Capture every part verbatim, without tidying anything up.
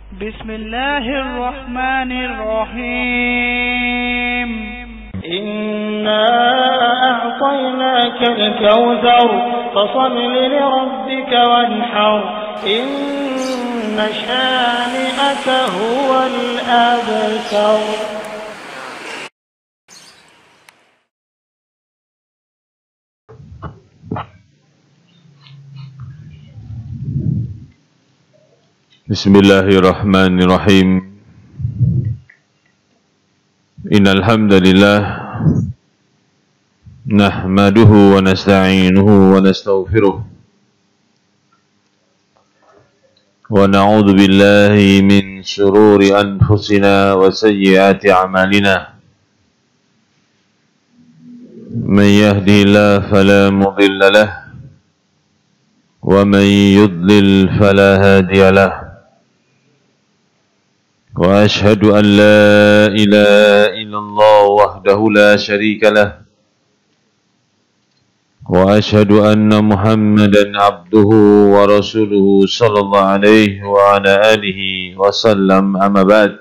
Bismillahirrahmanirrahim. Inna a'tainakal kautsar fasholli li rabbika wanhar inna shani'aka huwal abtar. Bismillahirrahmanirrahim. Innal hamdalillah nahmaduhu wa nasta'inuhu wa nastaghfiruh wa na'udzu billahi min shururi anfusina wa sayyiati a'malina. Man yahdihillahu fala mudilla lahu wa man yudlil fala hadiya lahu. وأشهد أن لا إله إلا الله وحده لا شريك له وأشهد أن محمدا عبده ورسوله صلى الله عليه وعلى آله وسلم. أما بعد.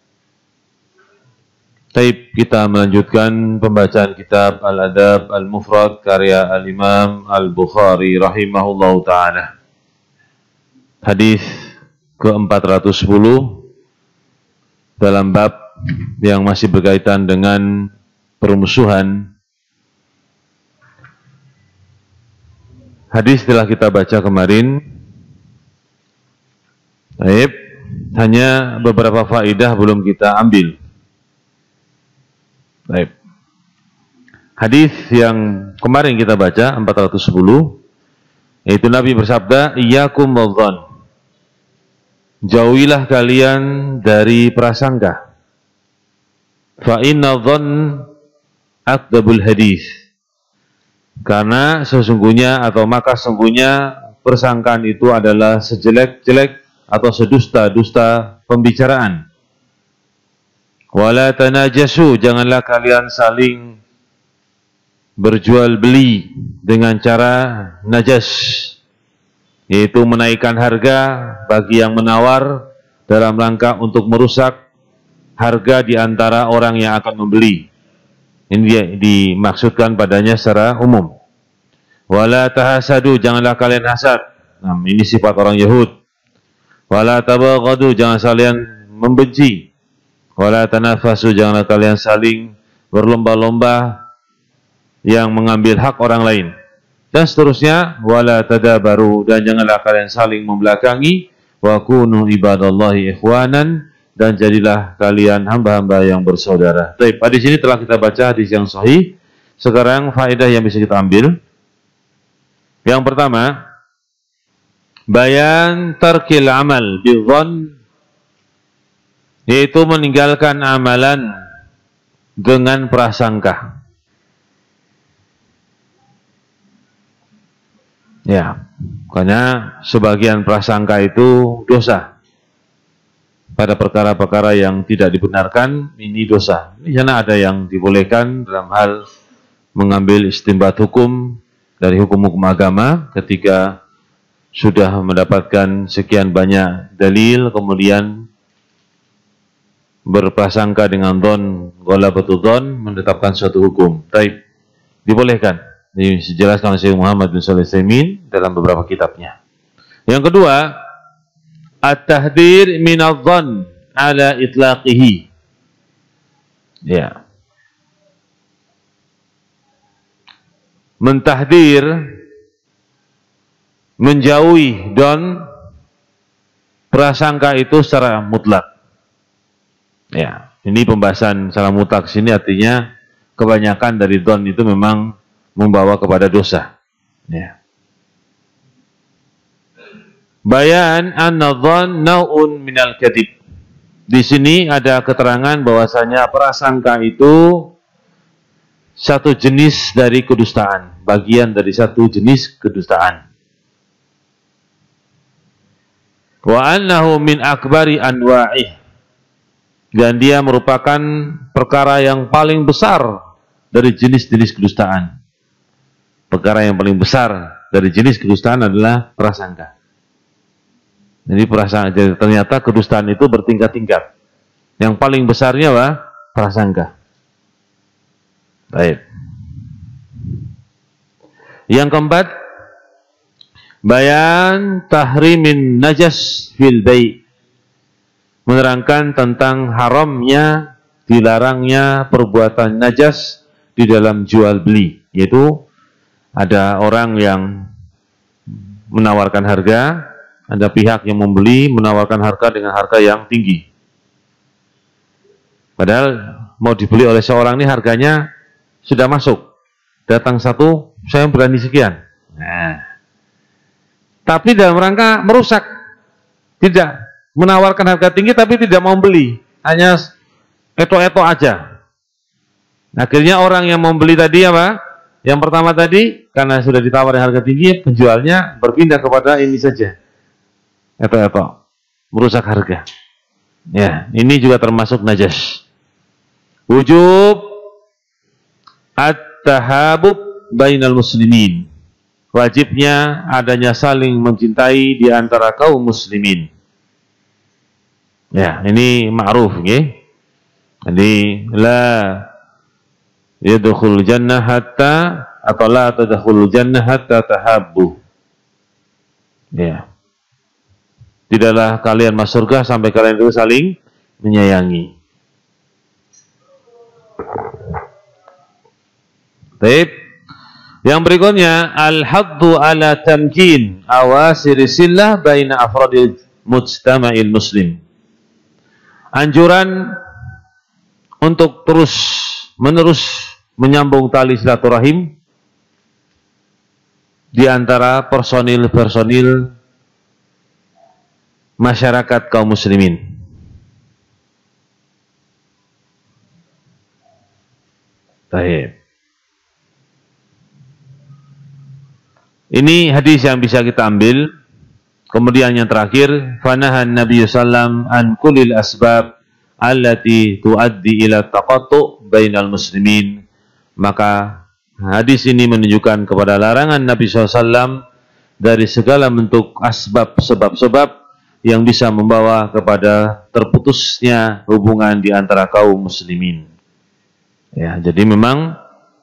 Taib, kita melanjutkan pembacaan kitab Al-Adab Al-Mufrad karya Al-Imam Al-Bukhari rahimahullahu ta'ala. Hadis ke empat ratus sepuluh dalam bab yang masih berkaitan dengan permusuhan. Hadis telah kita baca kemarin. Baik, hanya beberapa faedah belum kita ambil. Baik. Hadis yang kemarin kita baca empat ratus sepuluh, yaitu Nabi bersabda, "Iyyakum wadh-dhann." Jauhilah kalian dari prasangka. Fa inna dhann akdzabul hadis. Karena sesungguhnya atau maka sesungguhnya persangkaan itu adalah sejelek-jelek atau sedusta-dusta pembicaraan. Wala tanajasu, janganlah kalian saling berjual beli dengan cara najas, yaitu menaikkan harga bagi yang menawar dalam rangka untuk merusak harga di antara orang yang akan membeli. Ini dimaksudkan padanya secara umum. Wala tahasadu, janganlah kalian hasad. Nah, ini sifat orang Yahud. Wala tabaghadu, jangan saling membenci. Wala tanafasu, janganlah kalian saling berlomba-lomba yang mengambil hak orang lain. Dan seterusnya, wala tadabaru, dan janganlah kalian saling membelakangi, wa kunu ibadallahi ikhwanan, dan jadilah kalian hamba-hamba yang bersaudara. Baik, di sini telah kita baca hadis yang sahih. Sekarang faedah yang bisa kita ambil. Yang pertama, bayan tarkil amal bidzann, yaitu meninggalkan amalan dengan prasangka. Ya, karena sebagian prasangka itu dosa. Pada perkara-perkara yang tidak dibenarkan, ini dosa. Di sana ada yang dibolehkan dalam hal mengambil istinbat hukum dari hukum-hukum agama ketika sudah mendapatkan sekian banyak dalil, kemudian berprasangka dengan dhon, ghalabatul dhon, menetapkan suatu hukum. Taib, dibolehkan. Ini dijelaskan oleh Syekh Muhammad bin Shalih Al-Utsaimin dalam beberapa kitabnya. Yang kedua, at-tahdzir minadh-dhann ala itlaqihi. Ya. Mentahdir, menjauhi don prasangka itu secara mutlak. Ya, ini pembahasan secara mutlak sini artinya kebanyakan dari don itu memang membawa kepada dosa. Ya. Bayan an-nadhan naun minal kadhib. Di sini ada keterangan bahwasanya prasangka itu satu jenis dari kedustaan, bagian dari satu jenis kedustaan. Wa annahu min akbari anwa'ih. Dan dia merupakan perkara yang paling besar dari jenis-jenis kedustaan. Perkara yang paling besar dari jenis kedustaan adalah prasangka. Jadi perasaan, jadi ternyata kedustaan itu bertingkat-tingkat. Yang paling besarnya apa? Prasangka. Baik. Yang keempat, bayan tahrimin najas fil bai'. Menerangkan tentang haramnya, dilarangnya perbuatan najas di dalam jual beli, yaitu ada orang yang menawarkan harga, ada pihak yang membeli menawarkan harga dengan harga yang tinggi. Padahal mau dibeli oleh seorang ini harganya sudah masuk. Datang satu, saya berani sekian. Nah, tapi dalam rangka merusak, tidak menawarkan harga tinggi tapi tidak mau beli, hanya eto-eto aja. Akhirnya orang yang mau beli tadi apa? Yang pertama tadi, karena sudah ditawarin harga tinggi, penjualnya berpindah kepada ini saja, eto-eto, merusak harga. Ya, ini juga termasuk najas. Wujub at-tahabub bainal muslimin. Wajibnya adanya saling mencintai di antara kaum muslimin. Ya, ini ma'ruf, ya. Jadi la yadkhul jannah hatta atau la tadkhul jannah hatta tahabbu. Ya. Tidaklah kalian masuk surga sampai kalian itu saling menyayangi. Baik. Yang berikutnya, al-haddu ala tamkin awasir sillah baina afradil mujtama'il muslim. Anjuran untuk terus menerus menyambung tali silaturahim di antara personil-personil masyarakat kaum muslimin. Baik. Ini hadis yang bisa kita ambil. Kemudian yang terakhir, fanahan Nabi sallallahu alaihi wasallam an kulil asbab allati tuaddi ila taqattu bainal muslimin. Maka hadis ini menunjukkan kepada larangan Nabi sallallahu alaihi wasallam dari segala bentuk asbab sebab-sebab yang bisa membawa kepada terputusnya hubungan di antara kaum muslimin. Ya, jadi memang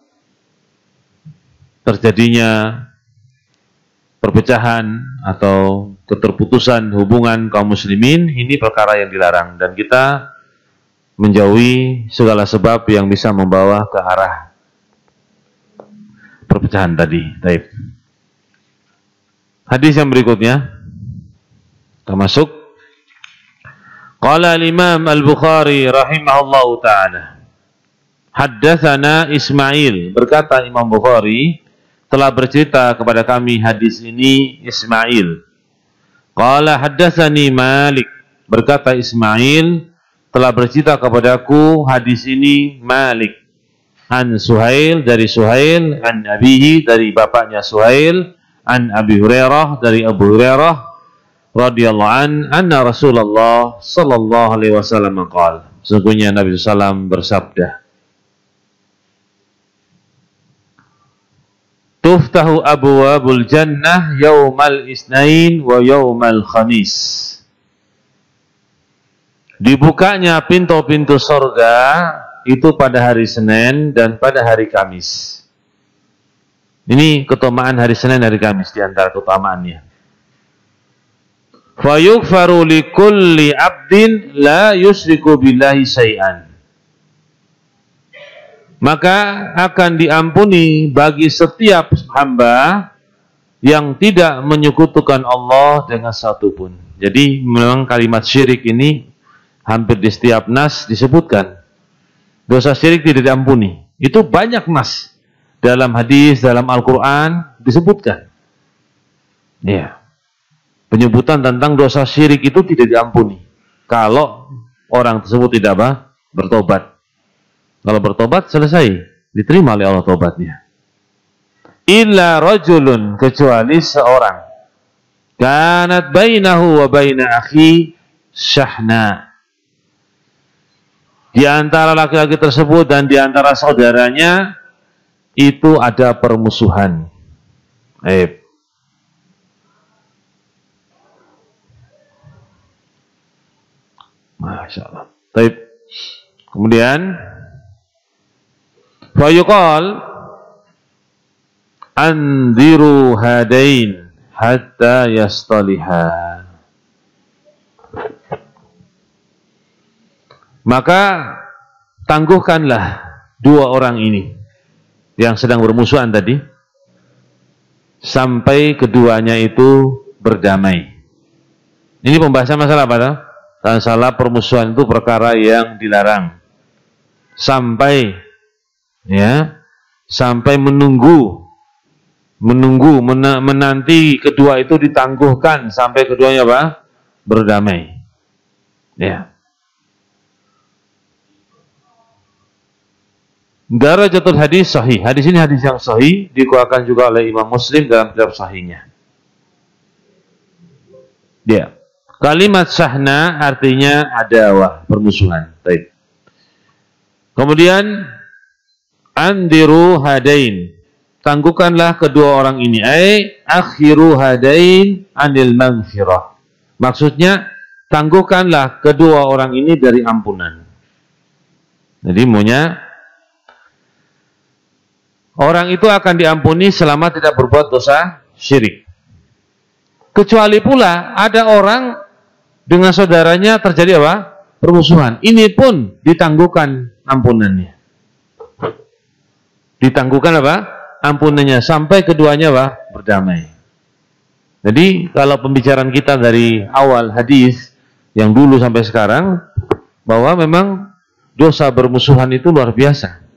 terjadinya perpecahan atau keterputusan hubungan kaum muslimin ini perkara yang dilarang, dan kita menjauhi segala sebab yang bisa membawa ke arah perpecahan tadi. Baik. Hadis yang berikutnya termasuk qala al-Imam Al-Bukhari rahimahullahu taala, haddatsana Ismail, berkata Imam Bukhari telah bercerita kepada kami hadis ini Ismail. Qala haddatsani Malik, berkata Ismail telah bercerita kepadaku hadis ini Malik. An Suhail, dari Suhail, an abihi, dari bapaknya Suhail, an Abi Hurairah, dari Abu Hurairah radhiyallahu an, anna Rasulullah sallallahu alaihi wasallam qala, sesungguhnya Nabi sallallahu alaihi wasallam bersabda, tuftahu abwabul jannah yaumal isnain wa yaumal khamis. Dibukanya pintu-pintu surga itu pada hari Senin dan pada hari Kamis. Ini keutamaan hari Senin dan hari Kamis di antara keutamaannya. Fa yughfaru likulli 'abdin la yusyriku billahi syai'an. Maka akan diampuni bagi setiap hamba yang tidak menyekutukan Allah dengan satu pun. Jadi memang kalimat syirik ini hampir di setiap nas disebutkan. Dosa syirik tidak diampuni. Itu banyak nas dalam hadis, dalam Al-Quran disebutkan. Ya. Penyebutan tentang dosa syirik itu tidak diampuni kalau orang tersebut tidak apa? Bertobat. Kalau bertobat selesai, diterima oleh Allah tobatnya. Illa rajulun, kecuali seorang, kanat bainahu wa baina akhi syahna, di antara laki-laki tersebut dan di antara saudaranya itu ada permusuhan. Eh. Masya Allah. Baik. Kemudian fa yuqal anziru hadain hatta yastaliha. Maka tangguhkanlah dua orang ini yang sedang bermusuhan tadi sampai keduanya itu berdamai. Ini pembahasan masalah apa? Masalah permusuhan itu perkara yang dilarang. Sampai ya, sampai menunggu menunggu menanti kedua itu ditangguhkan sampai keduanya apa? Berdamai. Ya. Darajatul hadis sahih. Hadis ini hadis yang sahih, dikeluarkan juga oleh Imam Muslim dalam kitab sahihnya. Ya. Kalimat syahna artinya adawah, permusuhan. Baik. Kemudian andiru hadain. Tangguhkanlah kedua orang ini. Ai akhiru hadain anil maghfirah. Maksudnya tangguhkanlah kedua orang ini dari ampunan. Jadi maunya orang itu akan diampuni selama tidak berbuat dosa syirik. Kecuali pula ada orang dengan saudaranya terjadi apa? Permusuhan. Ini pun ditangguhkan ampunannya. Ditangguhkan apa? Ampunannya sampai keduanya apa? Berdamai. Jadi kalau pembicaraan kita dari awal hadis yang dulu sampai sekarang, bahwa memang dosa bermusuhan itu luar biasa.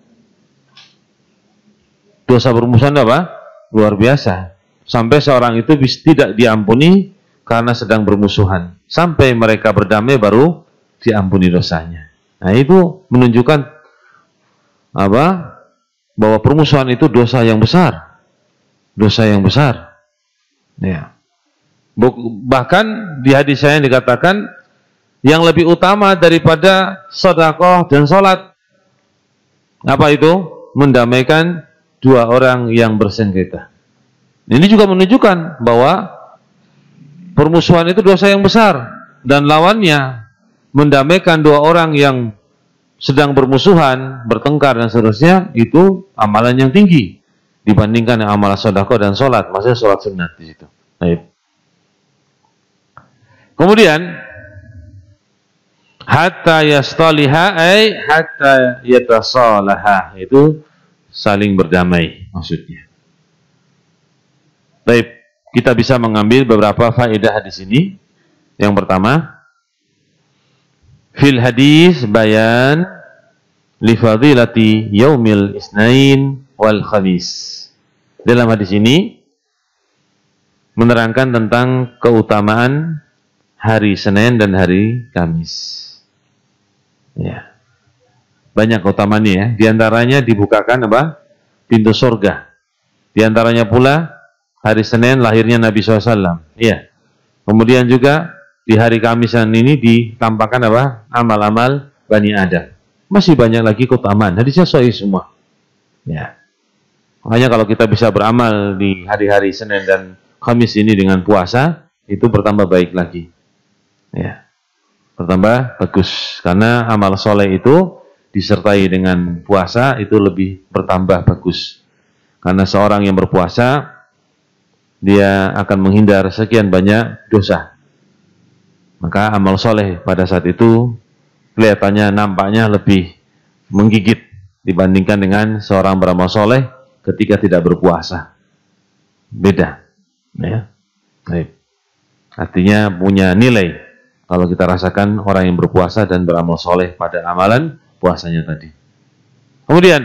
Dosa bermusuhan apa? Luar biasa. Sampai seorang itu tidak diampuni karena sedang bermusuhan. Sampai mereka berdamai baru diampuni dosanya. Nah itu menunjukkan apa? Bahwa permusuhan itu dosa yang besar. Dosa yang besar. Ya. Bahkan di hadis saya dikatakan yang lebih utama daripada sedekah dan sholat. Apa itu? Mendamaikan dua orang yang bersengketa. Ini juga menunjukkan bahwa permusuhan itu dosa yang besar dan lawannya mendamaikan dua orang yang sedang bermusuhan, bertengkar dan seterusnya itu amalan yang tinggi dibandingkan yang amal sedekah dan sholat. Maksudnya sholat sunat di situ. Baik. Kemudian hatta yastaliha ay hatta yatasalaha itu saling berdamai maksudnya. Baik, kita bisa mengambil beberapa faedah hadis ini. Yang pertama, fil hadis bayan li fadilati yaumil isnain wal khamis. Dalam hadis ini menerangkan tentang keutamaan hari Senin dan hari Kamis. Ya. Banyak keutamaannya ya. Di antaranya dibukakan apa? Pintu surga. Di antaranya pula hari Senin lahirnya Nabi shallallahu alaihi wasallam. Iya. Kemudian juga di hari Kamisan ini ditampakkan apa? Amal-amal Bani Adam. Masih banyak lagi keutamaan. Hadisnya sahih semua. Ya. Makanya kalau kita bisa beramal di hari-hari Senin dan Kamis ini dengan puasa, itu bertambah baik lagi. Ya. Bertambah bagus. Karena amal soleh itu disertai dengan puasa itu lebih bertambah bagus. Karena seorang yang berpuasa dia akan menghindar sekian banyak dosa. Maka amal soleh pada saat itu kelihatannya nampaknya lebih menggigit dibandingkan dengan seorang beramal soleh ketika tidak berpuasa. Beda. Ya. Baik. Artinya punya nilai kalau kita rasakan orang yang berpuasa dan beramal soleh pada amalan puasanya tadi. Kemudian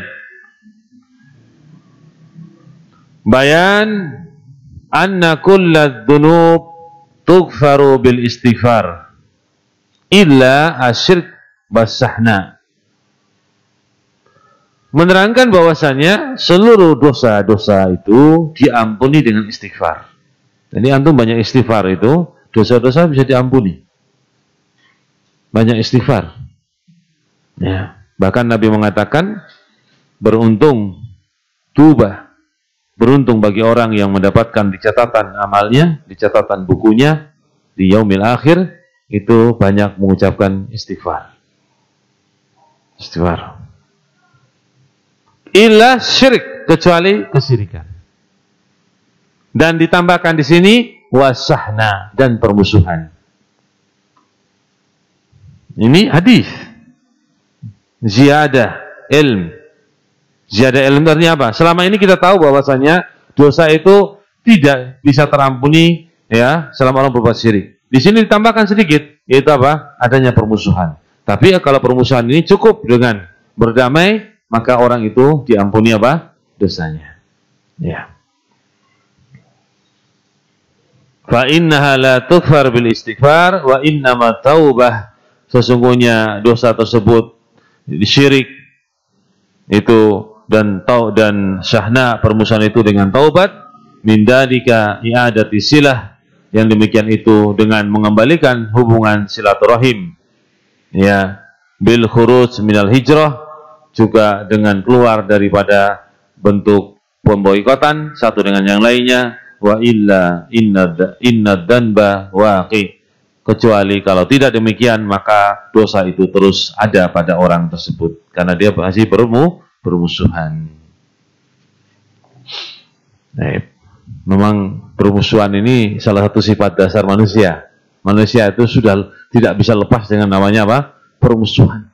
bayan anna kulla dzunub tughfaru bil istighfar illa asyirk basahna. Menerangkan bahwasanya seluruh dosa-dosa itu diampuni dengan istighfar. Jadi antum banyak istighfar itu, dosa-dosa bisa diampuni. Banyak istighfar. Ya, bahkan Nabi mengatakan beruntung tubah, beruntung bagi orang yang mendapatkan di catatan amalnya, di catatan bukunya di yaumil akhir itu banyak mengucapkan istighfar. Istighfar. Illa syirik, kecuali kesyirikan. Dan ditambahkan di sini wasahna, dan permusuhan. Ini hadis. Ziyadah ilm. Ziyadah ilm artinya apa? Selama ini kita tahu bahwasanya dosa itu tidak bisa terampuni ya selama orang berbuat syirik. Di sini ditambahkan sedikit, yaitu apa? Adanya permusuhan. Tapi kalau permusuhan ini cukup dengan berdamai, maka orang itu diampuni apa? Dosanya. Ya. Fa innaha la tughfar bil istighfar wa innama taubah. Sesungguhnya dosa tersebut syirik itu dan tau dan syahna permusuhan itu dengan taubat min dalika i'adati silah, yang demikian itu dengan mengembalikan hubungan silaturahim ya, bil khuruj minal hijrah, juga dengan keluar daripada bentuk pemboikotan satu dengan yang lainnya. Wa illa inna inna danba waqi, kecuali kalau tidak demikian maka dosa itu terus ada pada orang tersebut karena dia masih bermu bermusuhan. Nah, memang permusuhan ini salah satu sifat dasar manusia. Manusia itu sudah tidak bisa lepas dengan namanya apa? Permusuhan.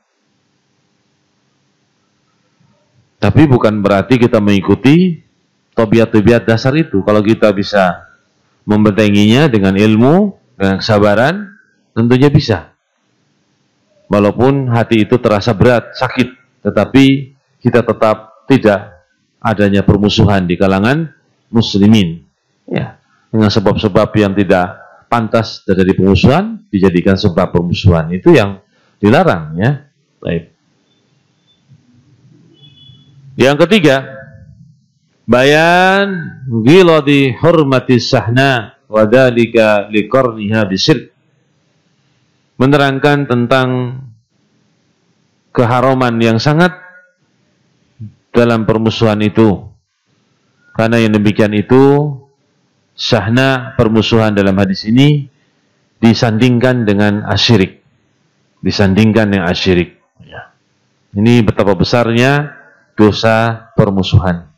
Tapi bukan berarti kita mengikuti tabiat-tabiat dasar itu. Kalau kita bisa membentenginya dengan ilmu, dengan kesabaran, tentunya bisa. Walaupun hati itu terasa berat, sakit, tetapi kita tetap tidak adanya permusuhan di kalangan muslimin. Ya, dengan sebab-sebab yang tidak pantas dari permusuhan dijadikan sebab permusuhan, itu yang dilarang ya. Baik. Yang ketiga, bayan ghiladi hurmati sahna wa dzalika liqarniha bisyirk. Menerangkan tentang keharaman yang sangat dalam permusuhan itu. Karena yang demikian itu syahna permusuhan dalam hadis ini disandingkan dengan asyirik. Disandingkan dengan asyirik. Ya. Ini betapa besarnya dosa permusuhan.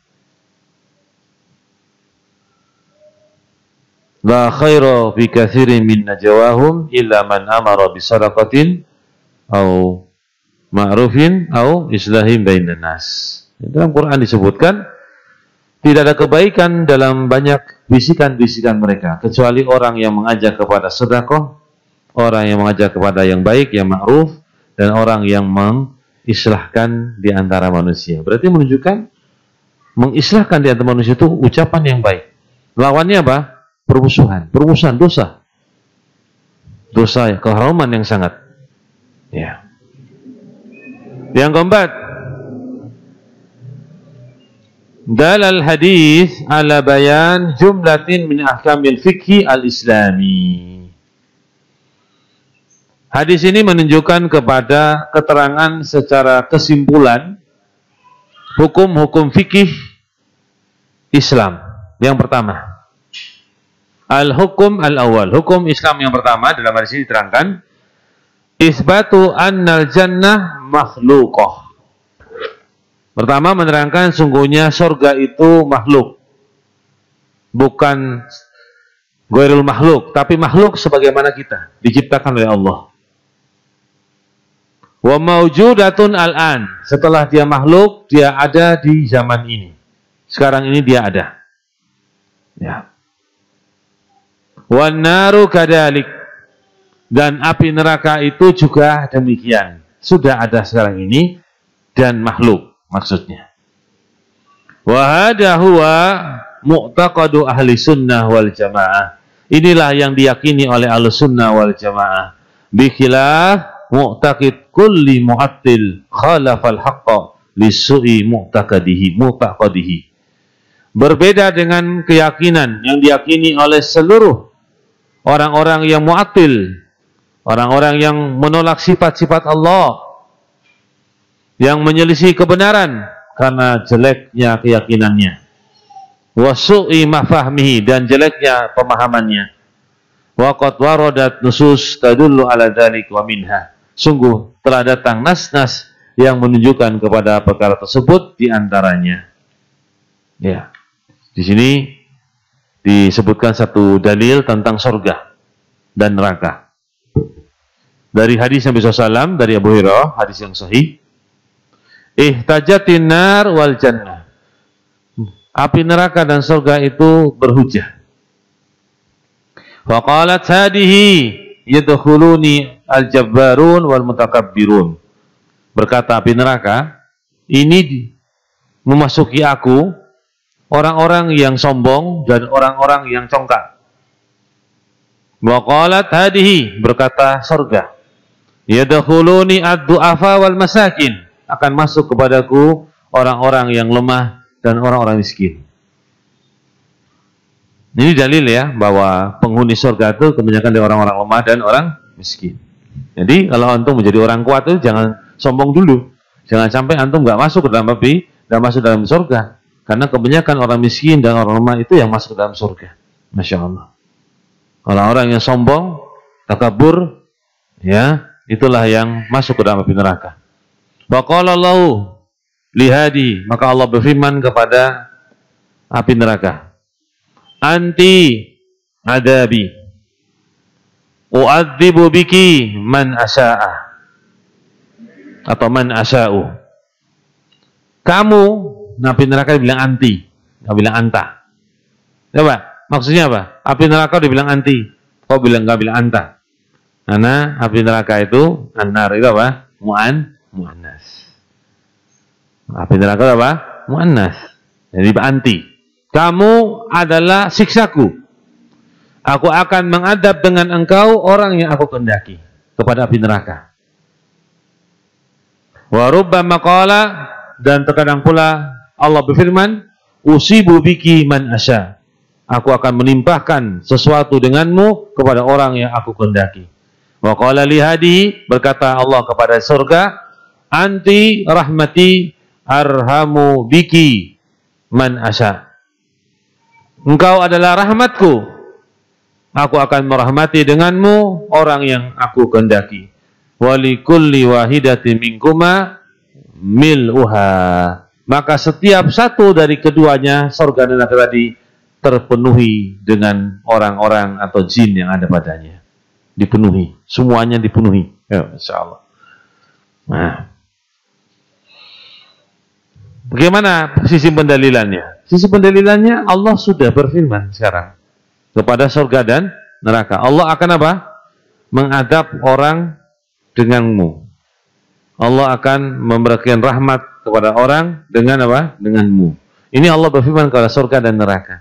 La khaira fi katsirin min najwahum illa man amara bi sadaqatin au ma'rufin au islahin bainan nas. Dalam Quran disebutkan tidak ada kebaikan dalam banyak bisikan-bisikan mereka kecuali orang yang mengajak kepada sedekah, orang yang mengajak kepada yang baik, yang ma'ruf, dan orang yang mengislahkan di antara manusia. Berarti menunjukkan mengislahkan di antara manusia itu ucapan yang baik. Lawannya apa? Permusuhan, permusuhan dosa, dosa ya, keharaman yang sangat. Ya. Yang keempat, dalal hadis ala bayan jumlatin min ahkamil fikhi al-islami. Hadis ini menunjukkan kepada keterangan secara kesimpulan hukum-hukum fikih Islam. Yang pertama, al-hukum al-awwal, hukum Islam yang pertama dalam hadis ini diterangkan isbatu annal jannah makhluqah. Pertama, menerangkan sungguhnya surga itu makhluk, bukan ghairul makhluk, tapi makhluk sebagaimana kita, diciptakan oleh Allah. Wa maujudatun al-an, setelah dia makhluk, dia ada di zaman ini. Sekarang ini dia ada. Ya. Wan naru kadalik, dan api neraka itu juga demikian, sudah ada sekarang ini dan makhluk maksudnya. Wa hada huwa mu'taqadu ahli sunnah wal jamaah. Inilah yang diyakini oleh ahli sunnah wal jamaah. Bi khilaf mu'taqid kulli mu'attil khalafal haqqa lisu'i mu'taqadihi mu'taqadihi. Berbeda dengan keyakinan yang diyakini oleh seluruh orang-orang yang mu'attil, orang-orang yang menolak sifat-sifat Allah, yang menyelisih kebenaran karena jeleknya keyakinannya, wasu'i mafahmihi, dan jeleknya pemahamannya. Wa qad waradat nusus tadullu ala dzalik wa minha. Sungguh telah datang nas-nas yang menunjukkan kepada perkara tersebut di antaranya. Ya. Di sini disebutkan satu dalil tentang surga dan neraka. Dari hadis Nabi shallallahu alaihi wasallam dari Abu Hurairah, hadis yang sahih. Ihtajatin nar wal jannah. Api neraka dan surga itu berhujah. Wa qalat hadihi yadkhuluni al-jabbarun wal mutakabbirun. Berkata api neraka, ini memasuki aku orang-orang yang sombong dan orang-orang yang congkak. Wa qalat hadihi, berkata surga, yadkhuluni ad-du'afa wal masakin, akan masuk kepadaku orang-orang yang lemah dan orang-orang miskin. Ini dalil ya bahwa penghuni surga itu kebanyakan dari orang-orang lemah dan orang miskin. Jadi kalau antum menjadi orang kuat itu jangan sombong dulu. Jangan sampai antum nggak masuk ke dalam api dan masuk dalam surga. Karena kebanyakan orang miskin dan orang lemah itu yang masuk ke dalam surga. Masya Allah. Kalau orang yang sombong, takabur, ya itulah yang masuk ke dalam api neraka. Wa qala Allahu lihadi, maka Allah berfirman kepada api neraka, anti adabi u'adzibu biki man asya'a atau man asya'u. Kamu, api neraka dibilang anti, nggak bilang anta. Coba, maksudnya apa? Api neraka dibilang anti, kok bilang nggak bilang anta? Karena api neraka itu anar itu apa? Mu'an mu'annas. Api neraka apa? Mu'annas. Jadi anti. Kamu adalah siksaku. Aku akan mengadab dengan engkau orang yang aku kehendaki kepada api neraka. Wa rubbama qala, dan terkadang pula Allah berfirman, usibu biki man asya. Aku akan menimpahkan sesuatu denganmu kepada orang yang aku kehendaki. Wa qala li hadi, berkata Allah kepada surga, anti rahmati arhamu biki man asya. Engkau adalah rahmatku, aku akan merahmati denganmu orang yang aku kehendaki. Walikulli wahidatin minkuma mil'uha. Maka setiap satu dari keduanya, surga dan neraka tadi, terpenuhi dengan orang-orang atau jin yang ada padanya. Dipenuhi, semuanya dipenuhi. Ya, insya Allah. Nah, bagaimana sisi pendalilannya? Sisi pendalilannya Allah sudah berfirman sekarang kepada surga dan neraka. Allah akan apa? Mengadab orang denganmu. Allah akan memberikan rahmat kepada orang dengan apa? Denganmu. Ini Allah berfirman kepada surga dan neraka.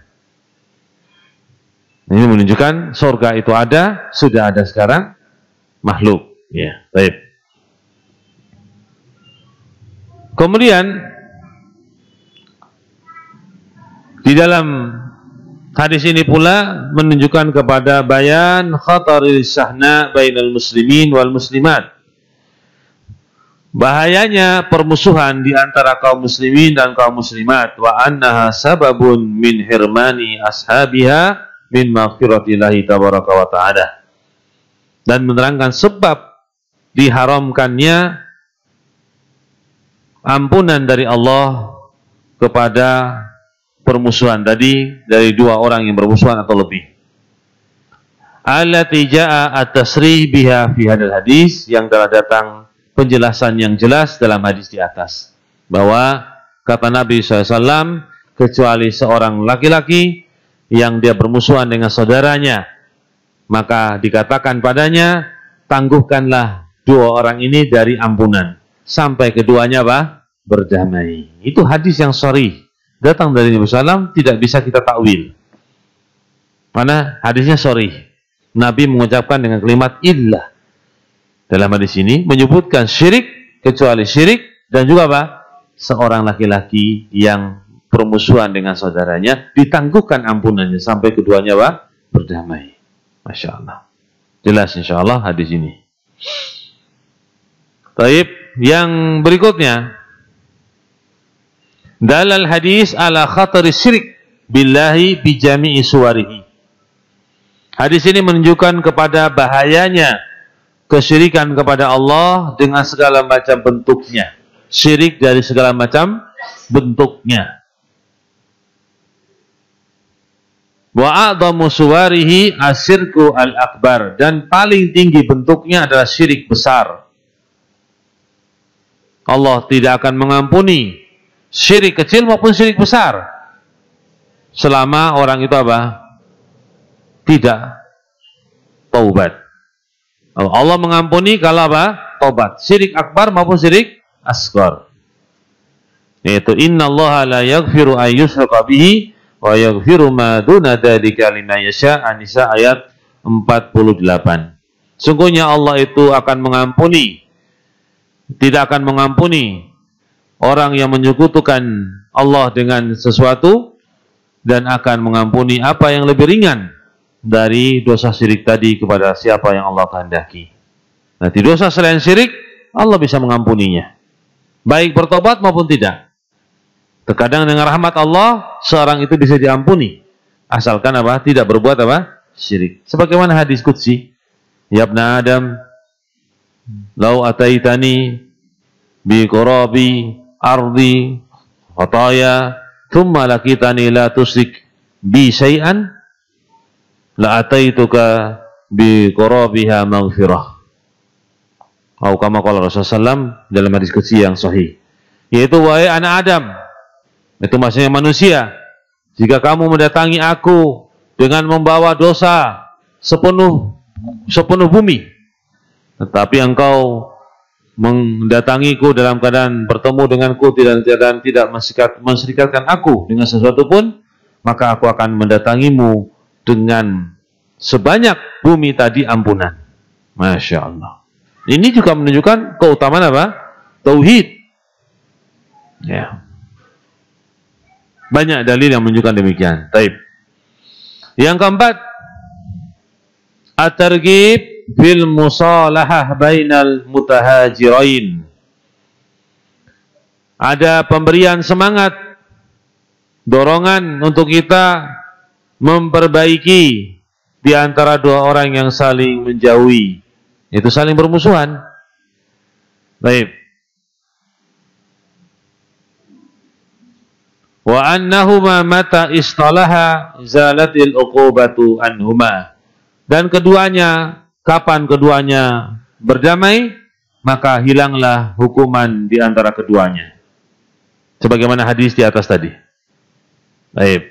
Ini menunjukkan surga itu ada, sudah ada sekarang, makhluk. Ya, baik. Kemudian di dalam hadis ini pula menunjukkan kepada bayan khataril sahna bainal muslimin wal muslimat. Bahayanya permusuhan di antara kaum muslimin dan kaum muslimat, wa annaha sababun min hirmani ashabiha min maghfiratillahi tabaraka wa ta'ala. Dan menerangkan sebab diharamkannya ampunan dari Allah kepada permusuhan tadi dari dua orang yang bermusuhan atau lebih. Allati jaa at-tasrih biha fi hadal hadis, yang telah datang penjelasan yang jelas dalam hadis di atas, bahwa kata Nabi shallallahu alaihi wasallam, kecuali seorang laki-laki yang dia bermusuhan dengan saudaranya, maka dikatakan padanya, tangguhkanlah dua orang ini dari ampunan sampai keduanya apa? Berdamai. Itu hadis yang sharih, datang dari Nabi shallallahu alaihi wasallam, tidak bisa kita takwil. Mana hadisnya sharih. Nabi mengucapkan dengan kalimat illah. Dalam hadis ini menyebutkan syirik, kecuali syirik, dan juga apa? Seorang laki-laki yang permusuhan dengan saudaranya, ditangguhkan ampunannya sampai keduanya apa? Berdamai. Masya Allah. Jelas insya Allah hadis ini. Taib, yang berikutnya, dalal hadis ala khatari syirik billahi bijami'i suwarihi. Hadis ini menunjukkan kepada bahayanya kesyirikan kepada Allah dengan segala macam bentuknya. Syirik dari segala macam bentuknya. Wa a'dhamu suwarihi asyirku al-akbar, dan paling tinggi bentuknya adalah syirik besar. Allah tidak akan mengampuni syirik kecil maupun syirik besar selama orang itu apa? Tidak taubat. Allah mengampuni kalau apa? Taubat. Syirik akbar maupun syirik asghar. Yaitu innallaha la yaghfiru an yushraka bihi wa yaghfiru ma duna dzalika liman yasha. An-Nisa ayat empat puluh delapan. Sungguhnya Allah itu akan mengampuni, tidak akan mengampuni orang yang menyekutukan Allah dengan sesuatu, dan akan mengampuni apa yang lebih ringan dari dosa syirik tadi kepada siapa yang Allah kehendaki. Nanti dosa selain syirik, Allah bisa mengampuninya, baik bertobat maupun tidak. Terkadang dengan rahmat Allah, seorang itu bisa diampuni, asalkan apa? Tidak berbuat apa? Syirik. Sebagaimana hadis qudsi, ya ibna Adam, lau ataitani bi qurabi ardi khataya thumma lakitani la tusyrik bi syai'an la ataituka bi qurabiha maghfirah. Atau kama qala Rasulullah sallallahu alaihi wasallam dalam hadis qudsi yang sahih, yaitu wahai anak Adam, itu maksudnya manusia, jika kamu mendatangi aku dengan membawa dosa sepenuh sepenuh bumi, tetapi engkau mendatangiku dalam keadaan bertemu denganku tidak dan tidak menserikatkan aku dengan sesuatu pun, maka aku akan mendatangimu dengan sebanyak bumi tadi ampunan. Masya Allah. Ini juga menunjukkan keutamaan apa? Tauhid. Ya. Banyak dalil yang menunjukkan demikian. Taib. Yang keempat, at-targhib fil musalahah bainal mutahajirain. Ada pemberian semangat, dorongan untuk kita memperbaiki di antara dua orang yang saling menjauhi, itu saling bermusuhan. Baik. Wa annahuma mata istalaha zalatil uqubatu anhuma. Dan keduanya, kapan keduanya berdamai, maka hilanglah hukuman di antara keduanya. Sebagaimana hadis di atas tadi. Baik.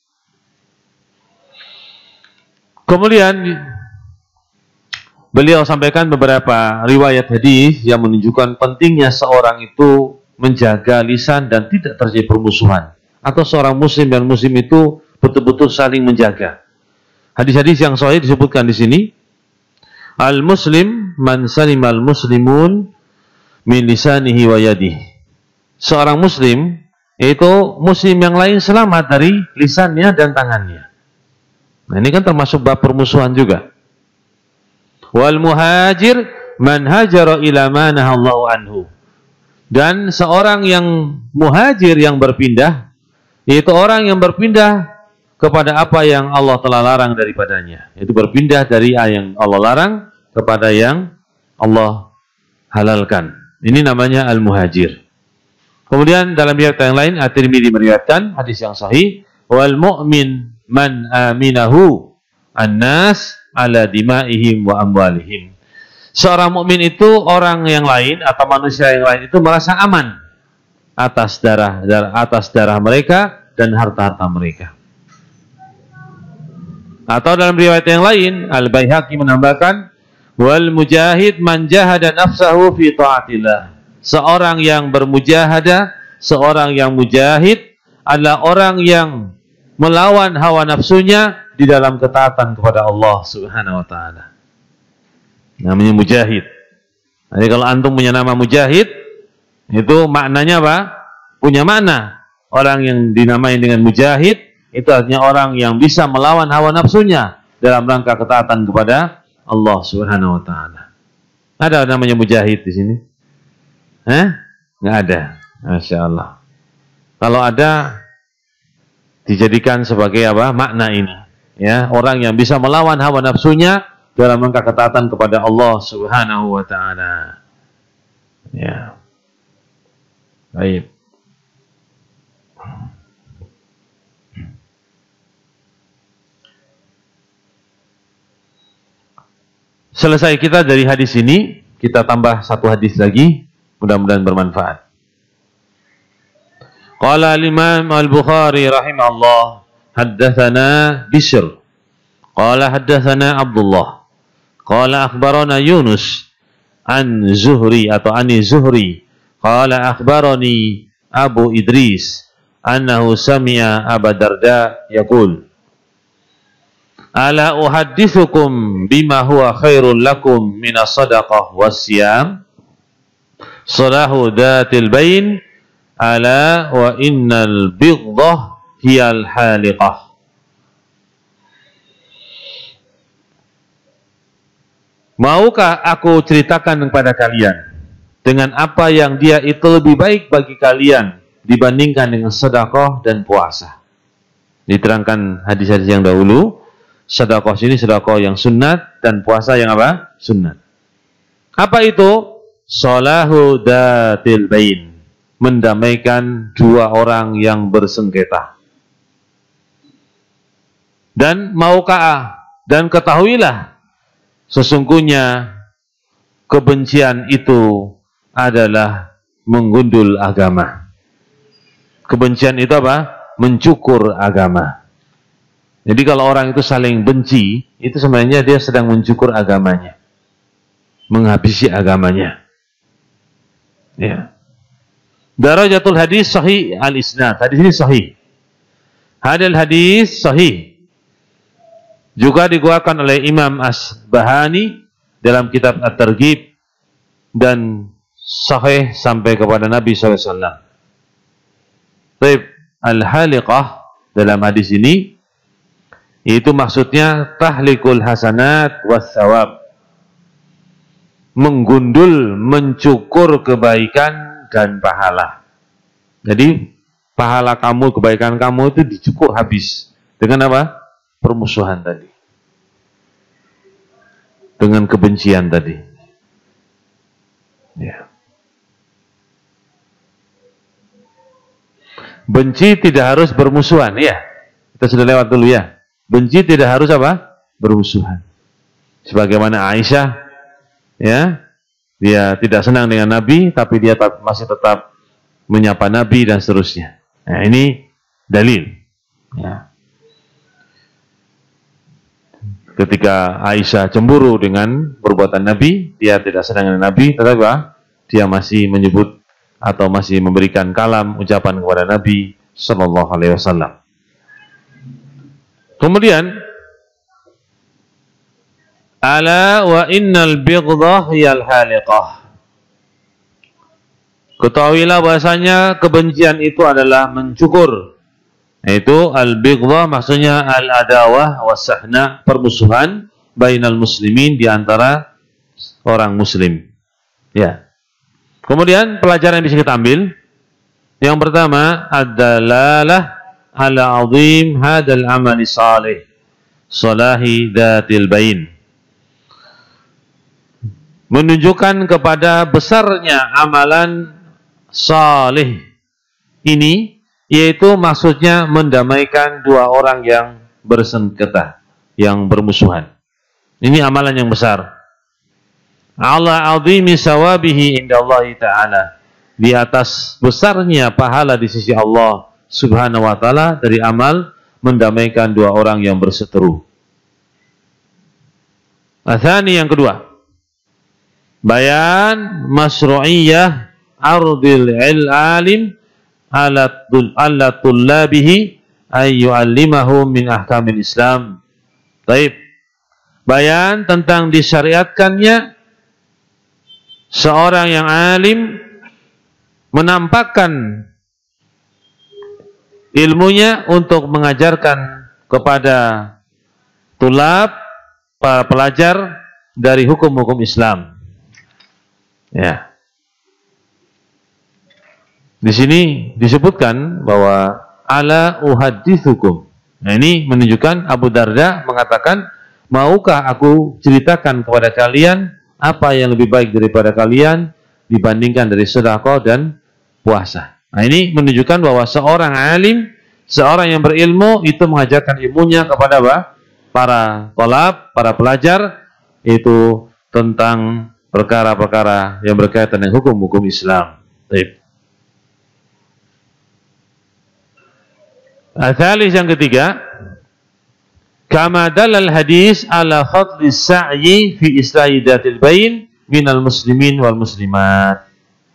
Kemudian beliau sampaikan beberapa riwayat hadis yang menunjukkan pentingnya seorang itu menjaga lisan dan tidak terjadi permusuhan, atau seorang muslim dan muslim itu betul-betul saling menjaga. Hadis-hadis yang sahih disebutkan di sini. Al-muslim man salimal muslimun min lisanihi wa yadihi. Seorang muslim yaitu muslim yang lain selamat dari lisannya dan tangannya. Nah, ini kan termasuk bab permusuhan juga. Wal muhajir man hajara ila ma nahallahu anhu. Dan seorang yang muhajir, yang berpindah, yaitu orang yang berpindah kepada apa yang Allah telah larang daripadanya. Itu berpindah dari yang Allah larang kepada yang Allah halalkan. Ini namanya al-muhajir. Kemudian dalam riwayat yang lain, At-Tirmidzi meriwayatkan hadis yang sahih, wal mu'min man aminahu an-nas ala dima'ihim wa amwalihim. Seorang mukmin itu orang yang lain atau manusia yang lain itu merasa aman atas darah, darah atas darah mereka dan harta-harta mereka. Atau dalam riwayat yang lain, Al-Baihaqi menambahkan, wal mujahid man jahada nafsahu fi ta'atillah. Seorang yang bermujahadah, seorang yang mujahid adalah orang yang melawan hawa nafsunya di dalam ketaatan kepada Allah Subhanahu wa taala. Namanya mujahid. Jadi kalau antum punya nama mujahid, itu maknanya apa? Punya makna. Orang yang dinamai dengan mujahid itu artinya orang yang bisa melawan hawa nafsunya dalam rangka ketaatan kepada Allah Subhanahu wa taala. Ada namanya mujahid di sini? Eh? Enggak ada. Masya Allah. Kalau ada, dijadikan sebagai apa? Makna ini. ya, orang yang bisa melawan hawa nafsunya dalam rangka ketaatan kepada Allah Subhanahu wa taala. Ya. Baik. Selesai kita dari hadis ini, kita tambah satu hadis lagi, mudah-mudahan bermanfaat. Qala al-Imam al-Bukhari rahimahullah, haddatsana Bishr, qala haddatsana Abdullah, qala akhbarana Yunus an Zuhri atau ani Zuhri, qala akhbarani Abu Idris annahu sami'a Abu Darda yaqul, ala uhaddithukum bima huwa khairul lakum minas sadaqah was-siyam, salahu dhatil bain, ala wa innal bighdhah hiyal haliqah. Maukah aku ceritakan kepada kalian dengan apa yang dia itu lebih baik bagi kalian dibandingkan dengan sedekah dan puasa? Diterangkan hadis-hadis yang dahulu, sedekah ini sedekah yang sunat dan puasa yang apa? Sunat. Apa itu? Salahu datil bain, mendamaikan dua orang yang bersengketa. Dan maukah, dan ketahuilah, sesungguhnya kebencian itu adalah menggundul agama. Kebencian itu apa? Mencukur agama. Jadi kalau orang itu saling benci, itu sebenarnya dia sedang mencukur agamanya, menghabisi agamanya. Ya. Darajatul hadis sahih al-isnad. Hadis ini sahih. Hadal hadis sahih. Juga dikeluarkan oleh Imam Asbahani dalam kitab At-Targhib dan sahih sampai kepada Nabi sallallahu alaihi wasallam. Baik, al-haliqah dalam hadis ini itu maksudnya tahlikul hasanat was thawab, menggundul, mencukur kebaikan dan pahala. Jadi pahala kamu, kebaikan kamu itu dicukur habis dengan apa? Permusuhan tadi, dengan kebencian tadi. Ya. Benci tidak harus bermusuhan, ya. Kita sudah lewat dulu ya. Benci tidak harus apa? Bermusuhan. Sebagaimana Aisyah, ya, dia tidak senang dengan Nabi, tapi dia masih tetap menyapa Nabi dan seterusnya. Nah, ini dalil. Ya. Ketika Aisyah cemburu dengan perbuatan Nabi, dia tidak senang dengan Nabi, tetapi dia masih menyebut atau masih memberikan kalam ucapan kepada Nabi sallallahu alaihi wasallam. Kemudian, ala wa innal bighdhah hiyal haliqah. Ketahuilah bahasanya kebencian itu adalah mencukur. Yaitu al-bighdhah maksudnya al-adawah was-sahna, permusuhan bainal muslimin, di antara orang muslim. Ya. Kemudian pelajaran yang bisa kita ambil, yang pertama ad-dalalah ala azim hadal amali salih salahi datil bain, menunjukkan kepada besarnya amalan salih ini, yaitu maksudnya mendamaikan dua orang yang bersengketa, yang bermusuhan. Ini amalan yang besar. Ala azimi sawabihi indallahi ta'ala, di atas besarnya pahala di sisi Allah Subhanahu wa ta'ala dari amal mendamaikan dua orang yang berseteru. Athani, yang kedua, bayan masru'iyah ardil alim ala tullabihi ay yu'allimahu min ahkamil Islam. Baik. Bayan tentang disyariatkannya seorang yang alim menampakkan ilmunya untuk mengajarkan kepada tulab, para pelajar, dari hukum-hukum Islam. Ya. Di sini disebutkan bahwa ala uhadithukum, Nah, ini menunjukkan Abu Darda mengatakan, maukah aku ceritakan kepada kalian apa yang lebih baik daripada kalian dibandingkan dari sedekah dan puasa. Nah, ini menunjukkan bahwa seorang alim, seorang yang berilmu itu mengajarkan ilmunya kepada apa? Para thalab, para pelajar, itu tentang perkara-perkara yang berkaitan dengan hukum-hukum Islam. Baik. Al-thalith, yang ketiga, kama dalal hadis ala fadli sa'yi fi islahi datil bain minal muslimin wal muslimat.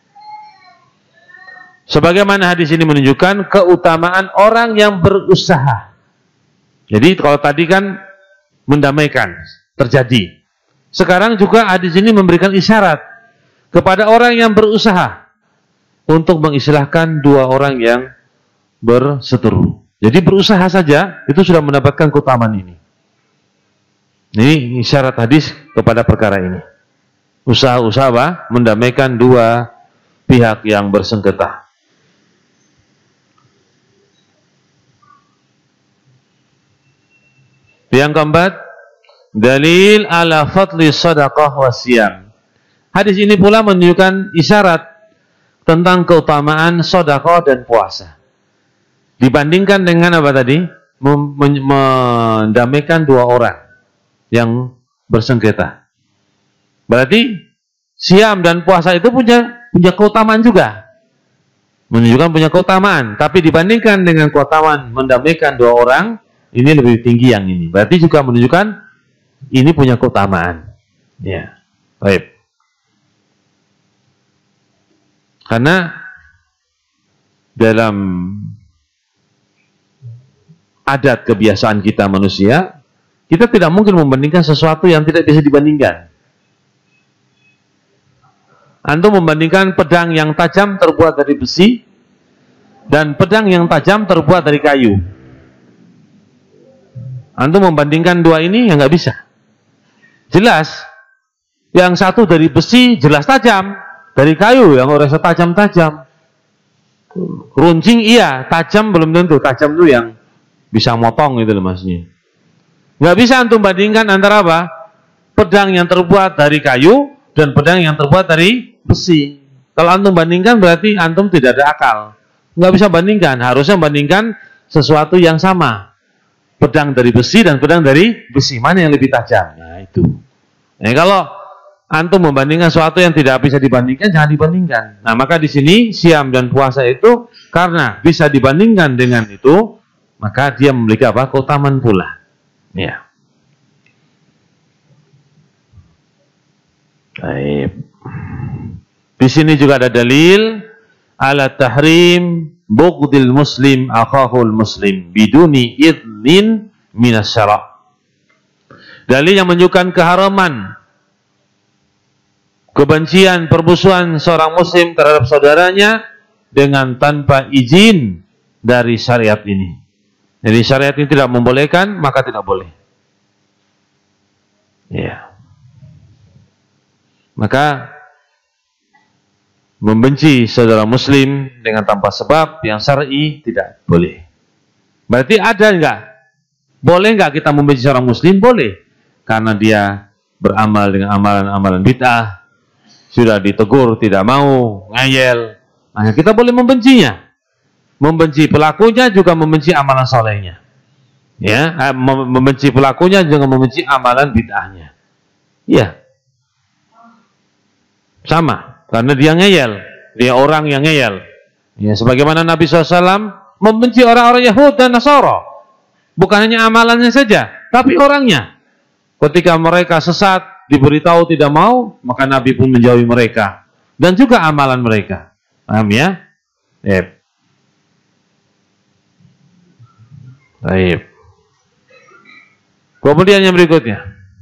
Sebagaimana hadis ini menunjukkan keutamaan orang yang berusaha. Jadi kalau tadi kan mendamaikan, terjadi. Sekarang juga hadis ini memberikan isyarat kepada orang yang berusaha untuk mengislahkan dua orang yang berseteru. Jadi berusaha saja itu sudah mendapatkan keutamaan ini. Ini isyarat hadis kepada perkara ini. Usaha-usaha apa? Mendamaikan dua pihak yang bersengketa. Yang keempat, dalil ala fadli sadaqah wasiyam. Hadis ini pula menunjukkan isyarat tentang keutamaan sedekah dan puasa. Dibandingkan dengan apa tadi? Mendamaikan dua orang yang bersengketa. Berarti siam dan puasa itu punya punya keutamaan juga. Menunjukkan punya keutamaan, tapi dibandingkan dengan keutamaan mendamaikan dua orang, ini lebih tinggi yang ini. Berarti juga menunjukkan ini punya keutamaan. Ya. Baik. Karena dalam adat kebiasaan kita manusia, kita tidak mungkin membandingkan sesuatu yang tidak bisa dibandingkan. Antum membandingkan pedang yang tajam terbuat dari besi dan pedang yang tajam terbuat dari kayu. Antum membandingkan dua ini ya nggak bisa. Jelas, yang satu dari besi jelas tajam, dari kayu yang orang setajam-tajam. Runcing iya, tajam belum tentu. Tajam itu yang bisa motong itu loh maksudnya. Nggak bisa antum bandingkan antara apa? Pedang yang terbuat dari kayu dan pedang yang terbuat dari besi. Kalau antum bandingkan berarti antum tidak ada akal. Nggak bisa bandingkan. Harusnya bandingkan sesuatu yang sama. Pedang dari besi dan pedang dari besi. Mana yang lebih tajam? Nah itu. Nah, kalau antum membandingkan sesuatu yang tidak bisa dibandingkan, jangan dibandingkan. Nah maka di sini siam dan puasa itu karena bisa dibandingkan dengan itu, maka dia memiliki apa? Keutamaan pula. Ya. Baik. Di sini juga ada dalil ala tahrim bughdil muslim akhahul muslim biduni idnin minas syara'. Dalil yang menunjukkan keharaman kebencian permusuhan seorang muslim terhadap saudaranya dengan tanpa izin dari syariat ini. Jadi syariat ini tidak membolehkan, maka tidak boleh. Ya. Maka membenci saudara muslim dengan tanpa sebab yang syar'i tidak boleh. Berarti ada enggak? Boleh enggak kita membenci seorang muslim? Boleh. Karena dia beramal dengan amalan-amalan bid'ah, sudah ditegur tidak mau, ngeyel. Nah, kita boleh membencinya. Membenci pelakunya juga membenci amalan solehnya. Ya, membenci pelakunya juga membenci amalan bid'ahnya. Iya. Sama, karena dia ngeyel, dia orang yang ngeyel. Ya, sebagaimana Nabi shallallahu alaihi wasallam membenci orang-orang Yahud dan Nasara. Bukan hanya amalannya saja, tapi orangnya. Ketika mereka sesat, diberitahu tidak mau, maka Nabi pun menjauhi mereka. Dan juga amalan mereka. Paham ya? Yep. Baik. Kemudian yang berikutnya.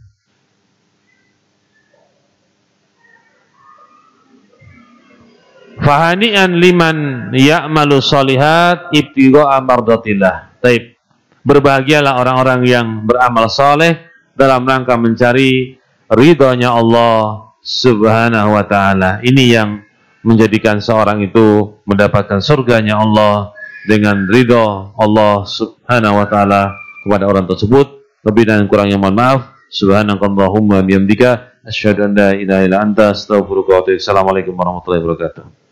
Fahani'an liman ya'malu sholihat ibtigha'a mardatillah. Baik. Berbahagialah orang-orang yang beramal soleh dalam rangka mencari ridhonya Allah Subhanahu wa ta'ala. Ini yang menjadikan seorang itu mendapatkan surganya Allah dengan ridho Allah Subhanahu wa taala kepada orang tersebut. Lebih dan kurangnya mohon maaf. Subhanakallahumma bihamdika asyhadu an la ilaha illa anta astaghfiruka wa atubu ilaik. Assalamualaikum warahmatullahi wabarakatuh.